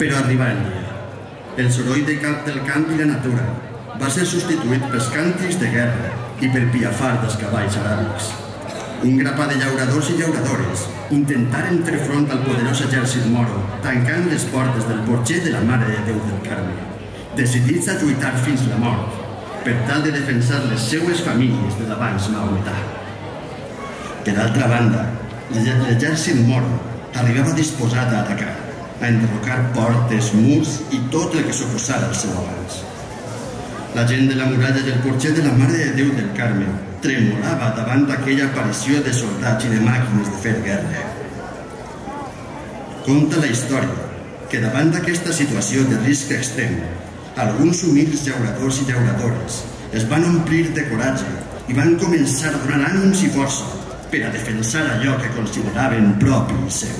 Però arribà el dia. El soroll del camp i la natura va ser substituït pels càntics de guerra i pel piafar dels cavalls aràbics. Un grapat de llauradors i llauradores intentaren fer front al poderós exèrcit moro, tancant les portes del porxer de la Mare de Déu del Carme, decidits a lluitar fins la mort, per tal de defensar les seues famílies de l'avanç maometà. Per altra banda, l'exèrcit moro arribava disposat a atacar, a enderrocar portes, murs i tot el que s'oposara al seu avanç. La gent de la muralla del porxer de la Mare de Déu del Carme tremolava davant d'aquella aparició de soldats i de màquines de fer guerra. Conta la història que davant d'aquesta situació de risc extrem, alguns humils llauradors i llauradores es van omplir de coratge i van començar a donar ànims i força per a defensar allò que consideraven propi i seu.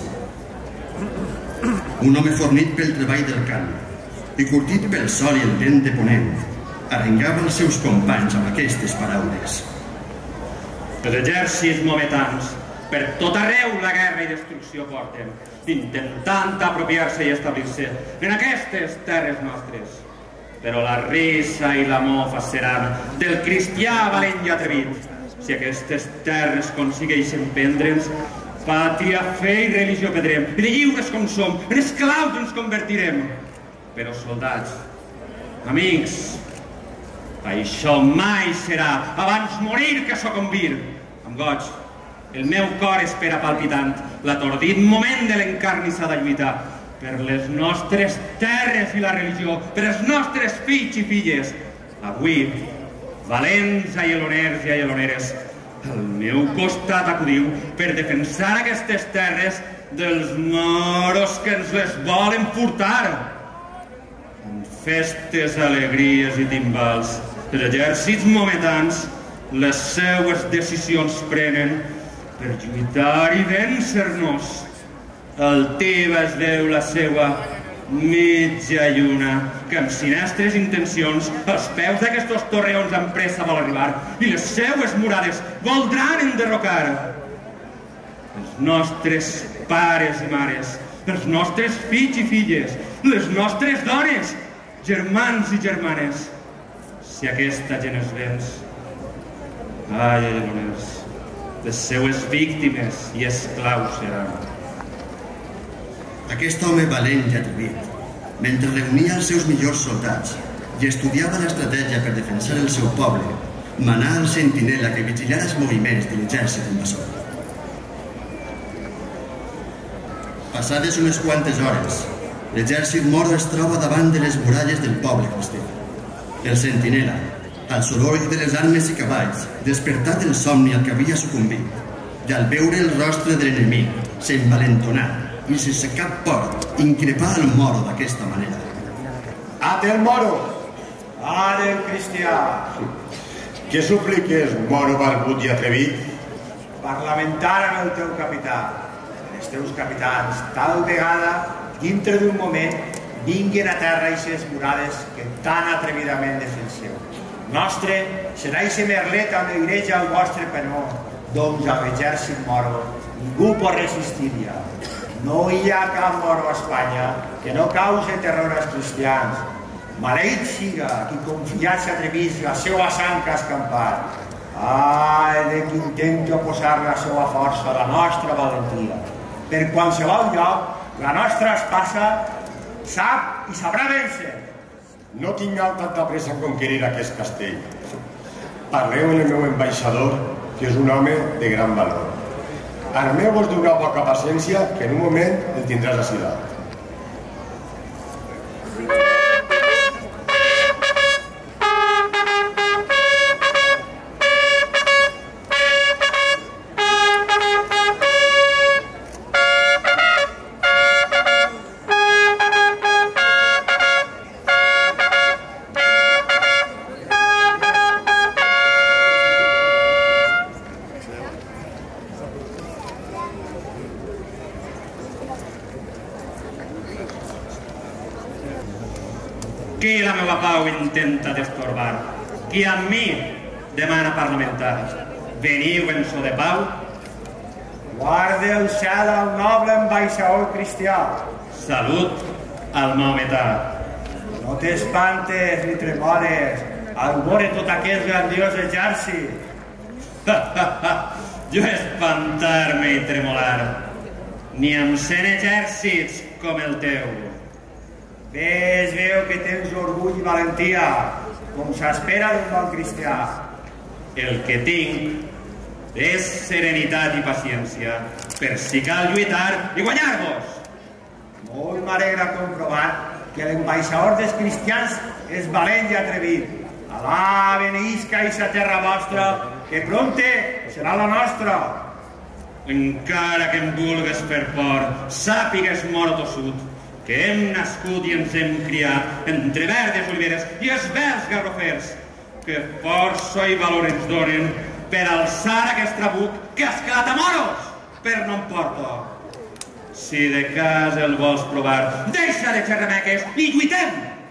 Un home fornit pel treball del camp i curtit pel sol i el vent de ponent arengava els seus companys amb aquestes paraules. Els exèrcits maometans per tot arreu la guerra i destrucció porten, intentant apropiar-se i establir-se en aquestes terres nostres. Però la risa i la mofa seran del cristià valent i atrevit si aquestes terres aconsegueixen prendre'ns. Pàtria, fe i religió perdrem, i de lliures com som, en esclaus ens convertirem. Però soldats, amics, això mai serà abans morir que sucumbir. Amb goig, el meu cor espera palpitant l'atordit moment de l'encarnissada lluita per les nostres terres i la religió, per els nostres fills i filles. Avui, valents aieloners i aieloneres, al meu costat acudiu per defensar aquestes terres dels moros que ens les volen furtar. Amb festes, alegries i timbals, els exèrcits maometans les seues decisions prenen per lluitar i vèncer-nos. El Tebes veu la seua mitja lluna que amb sinestres intencions als peus d'aquestos torreons amb pressa vol arribar i les seues murades voldran enderrocar. Els nostres pares i mares, els nostres fills i filles, les nostres dones, germans i germanes, si aquesta gent es venç, ai, ailoners, les seues víctimes i esclaus seran. Aquest home valent i atrevit, mentre reunia els seus millors soldats i estudiava l'estratègia per defensar el seu poble, manà al sentinela que vigilara els moviments de l'exèrcit invasor. Passades unes quantes hores, l'exèrcit moro es troba davant de les muralles del poble cristià. El sentinela, al soroll de les armes i cavalls, despertat del somni al que havia sucumbit, i al veure el rostre de l'enemic, s'envalentonà i sense cap por increpà el moro d'aquesta manera. Ate el moro! Ate el cristià! Què supliques, moro barbut i atrevit? Parlamentar amb el teu capità, els teus capitans, tal vegada, dintre d'un moment, vinguin a terra eixes murades que tan atrevidament defenseu. Nostre serà eixe merlet on eireja el vostre penó, doncs a l'exèrcit moro ningú pot resistir-hi. No hi ha cap moro a Espanya que no cause terror als cristians. Maleït siga qui confiat s'atrevís la seva sang a escampar. Ai, de qui intenti oposar la seva força a la nostra valentia. Per qualsevol lloc, la nostra espasa sap i sabrà vèncer. No tingueu tanta pressa en conquerir aquest castell. Parleu amb el meu ambaixador, que és un home de gran valor. Armeu-vos d'una poca paciència, que en un moment el tindràs a ciutat. Qui la meva pau intenta destorbar, qui amb mi demana parlamentar. Veniu en so de pau? Guarde el cel al noble ambaixador cristià. Salut al maometà. No t'espantes ni tremoles al veure tot aquest grandiós exèrcit. Jo espantar-me i tremolar, ni amb 100 exèrcits com el teu. Es veu que tens orgull i valentia, com s'espera d'un bon cristià. El que tinc és serenitat i paciència, per si cal lluitar i guanyar-vos. Molt m'alegra comprovar que l'ambaixador dels cristians és valent i atrevit. Alà, beneïsca eixa terra vostra, que prompte serà la nostra. Encara que em vulgues fer por, sàpigues, moro tossut, que hem nascut i ens hem criat entre verdes oliveres i esvelts garrofers, que força i valor ens donen per alçar aquest trabuc que has quedat a moros per no em porto. Si de cas el vols provar, deixa de xerrameques i lluitem!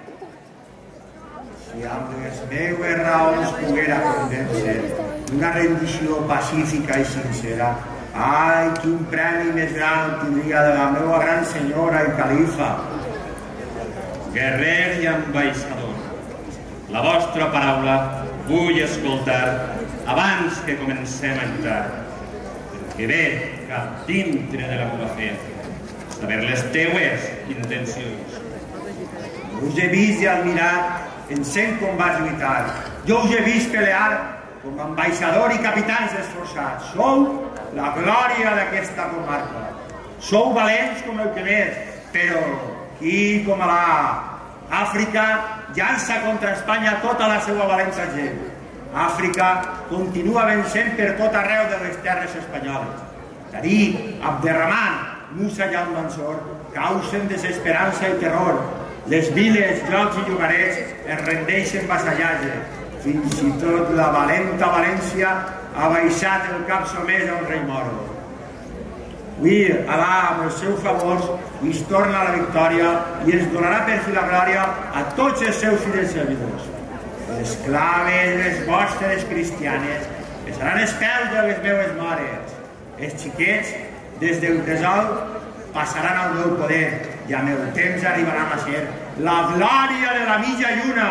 Si amb les meues raons poguera convèncer una rendició pacífica i sincera, ai, quin premi més gran tindria de la meva gran senyora i califa. Guerrer i ambaixador, la vostra paraula vull escoltar abans que comencem a lluitar, perquè ve cap dintre de la meva fe saber les teues intencions. Us he vist i admirat en 100 combats lluitar. Jo us he vist pelear com a ambaixador i capitans esforçats. Sou la glòria d'aquesta comarca. Sou valents com el que més, però qui com a l'Àfrica llança contra Espanya tota la seva valenta gent. Àfrica continua vencent per tot arreu de les terres espanyoles. Tariq, Abderramán, Musa i Al-Mansur causen desesperança i terror. Les viles, llocs i llogarets es rendeixen vassallatge. Fins i tot la valenta València ha baixat el cap somès a un rei moro. Avui, Alà, amb els seus favors, ens torna la victòria i ens donarà per fi la glòria a tots els seus fidels servidors. Les claves, les vostres cristianes, que seran els peus de les meues mores. Els xiquets, des del presol, passaran al meu poder i al meu temps arribaran a ser la glòria de la mitja lluna.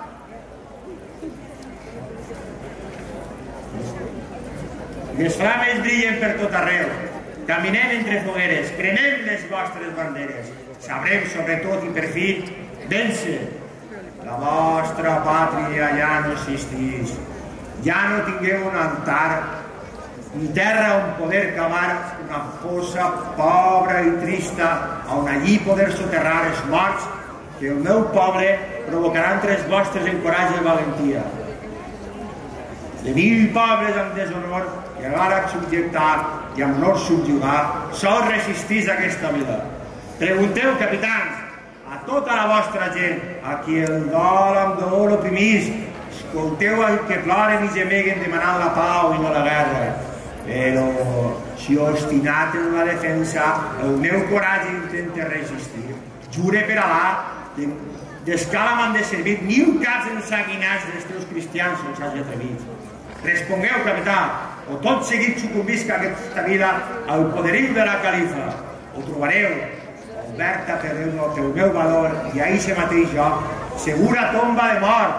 Les flames brillen per tot arreu. Caminem entre fogueres, cremem les vostres banderes. Sabrem, sobretot i per fi, vèncer. La vostra pàtria ja no existís. Ja no tingueu un altar ni terra on poder cavar una fossa pobra i trista on allí poder soterrar els morts que el meu poble provocarà entre els vostres en coratge i valentia. De 1000 pobles amb deshonor que alhora subjectar i amb honor subjugar, sol resistís aquesta vida. Pregunteu, capitans, a tota la vostra gent, a qui el dol amb dolor oprimís, escolteu el que ploren i gemeguen demanant la pau i no la guerra. Però si obstinat en la defensa el meu coratge intenta resistir, jure per Alà, d'escala m'han de servir 1000 caps ensanguinats dels teus cristians els hagi atrevits. Respongueu, capità, o tot seguit sucumbisca aquesta vida al poderiu de la califa, o trobareu oberta per el meu valor i a eixe mateix joc segura tomba de mort.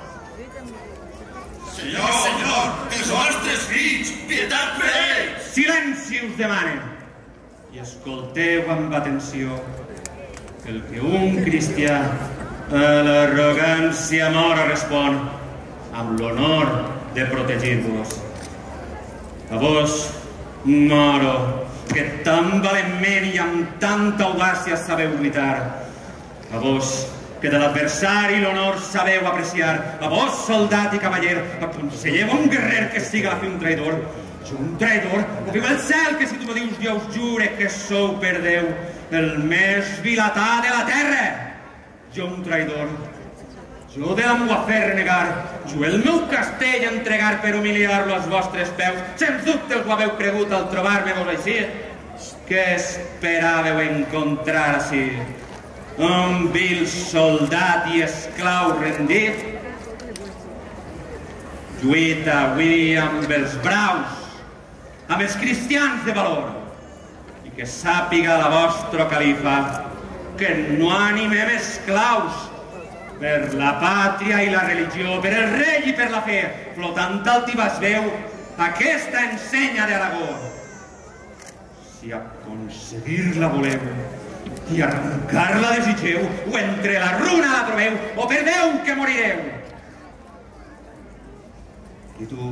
Senyor, senyor, els vostres fills, pietat per ells! Silenci us demanen i escolteu amb atenció el que un cristià a l'arrogància mora respon amb l'honor de protegir-vos. A vos, moro, que tan valentment i amb tanta audàcia sabeu lluitar. A vos, que de l'adversari l'honor sabeu apreciar. A vos, soldat i cavaller, aconselleu un guerrer que siga a fer un traïdor. Jo un traïdor? O viu el cel que si tu me dius jo us jure que sou per Déu el més vilatà de la terra. Jo un traïdor. Jo de la meua fe renegar. Jo el meu castell entregar per humiliar-lo als vostres peus. Sens dubte us ho haveu cregut al trobar-me-vos així. Què esperàveu encontrar així? Un vil soldat i esclau rendit? Lluita avui amb els braus, amb els cristians de valor, i que sàpiga la vostra califa que no animem esclaus per la pàtria i la religió, per el rei i per la fe, flotant altivas veu aquesta ensenya d'Aragó. Si aconseguir-la voleu i arrencar-la desitgeu, o entre la runa la trobeu, o per Déu que morireu. I tu,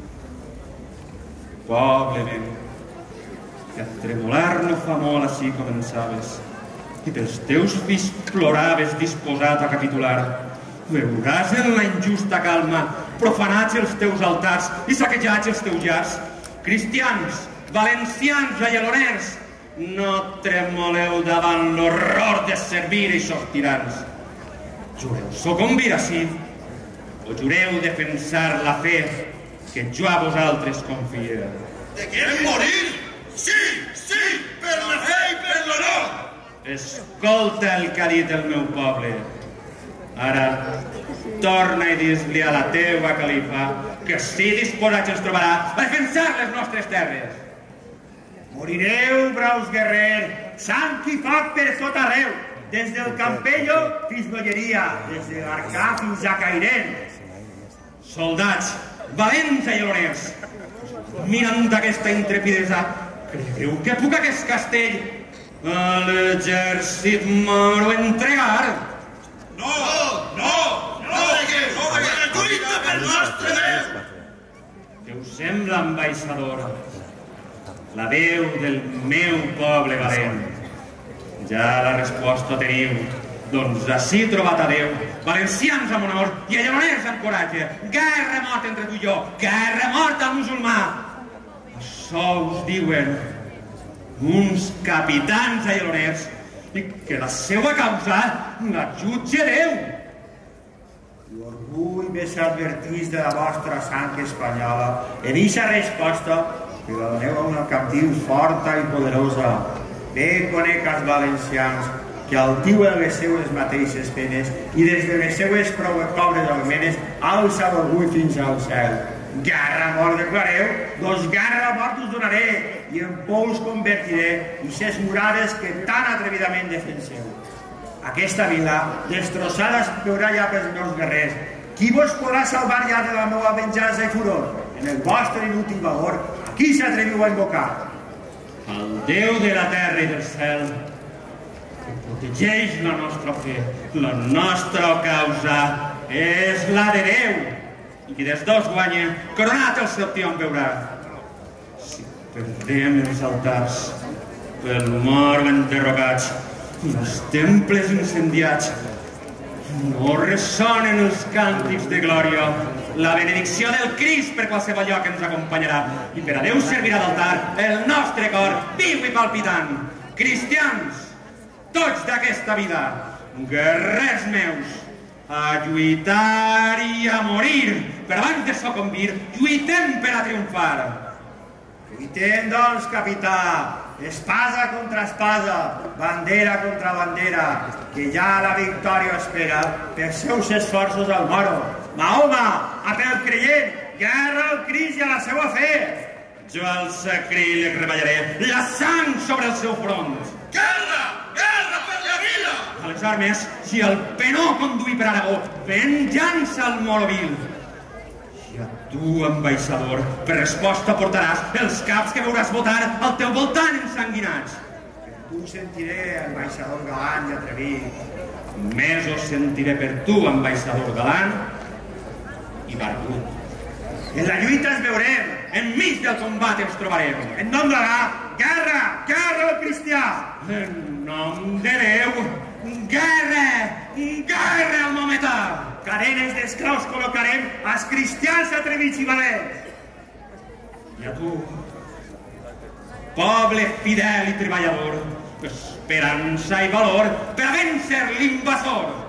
poble meu, que a tremolar no fa molt així començaves, i pels teus fills ploraves disposat a capitular, veuràs en la injusta calma profanats els teus altars i saquejats els teus llars. Cristians, valencians, raialoners, no tremoleu davant l'horror de servir eixos tirans. Jureu sucumbir ací, o jureu defensar la fe que jo a vosaltres confie. De quieren morir? Sí, sí, per la fe i per l'honor. Escolta el que ha dit el meu poble. Ara, torna i dis-li a la teua califa que si disposats ens trobarà a defensar les nostres terres. Morireu, braus guerrer, sang i foc per tot arreu, des del Campello fins Golleria, des de l'Arcà fins a Cairén. Soldats, valents i aloners, mirant aquesta intrepidesa, creieu que puc aquest castell a l'exèrcit moro entregar? No, no, no degueu, no degueu, la lluita pel nostre Déu. Què us sembla, ambaixador? La veu del meu poble valent. Ja la resposta teniu. Doncs així trobat a Déu, valencians amb honor i alloners amb coratge. Guerra mort entre tu i jo, guerra mort al musulmà. Això us diuen uns capitans alloners i que la seva causa la jutge Déu. L'orgull més advertís de la vostra sang espanyola en eixa resposta que la doneu a una captiu forta i poderosa. Bé conec als valencians que altiu en les seues mateixes penes i des de les seues pobres almenes alça l'orgull fins al cel. Guerra mort declareu, doncs guerra mort us donaré i en pou us convertiré i ses murades que tan atrevidament defenseu. Aquesta vila, destrossada, es veurà ja pels meus guerrers. Qui vos podrà salvar ja de la meva venjança i furor? En el vostre inútil valor, a qui s'atreviu a invocar? El Déu de la terra i del cel, que protegeix la nostra fe, la nostra causa és la de Déu, i qui dels dos guanya, coronat el seu triomf veurà. Si perdem els altars, pel mort enderrocats, i els temples incendiats, no ressonen els càntics de glòria, la benedicció del Crist per qualsevol lloc ens acompanyarà, i per a Déu servirà d'altar el nostre cor viu i palpitant. Cristians, tots d'aquesta vida, guerrers meus, a lluitar i a morir, però abans de sucumbir, lluitem per a triomfar. Lluitem, doncs, capità, espasa contra espasa, bandera contra bandera, que ja la victòria espera per seus esforços al moro. Mahoma, a pel creient, guerra al Crist i a la seva fe. Jo al sacríleg reballaré la sang sobre el seu front. Guerra, guerra per la vila. A les armes, si el penó conduir per Aragó, venjança al moro vil. I a tu, ambaixador, per resposta portaràs els caps que veuràs votar al teu voltant ensanguinats. Per tu sentiré, ambaixador galant i atrevit. Més os sentiré per tu, ambaixador galant i barbut. En la lluita ens veurem. Enmig del combat ens trobarem. En nom d'Alà, guerra, guerra al cristià. En nom de Déu, guerra, guerra al maometà. Cadenes d'esclaus col·locarem als cristians atrevits i valents. I a tu, poble fidel i treballador, esperança i valor per a vèncer l'invasor.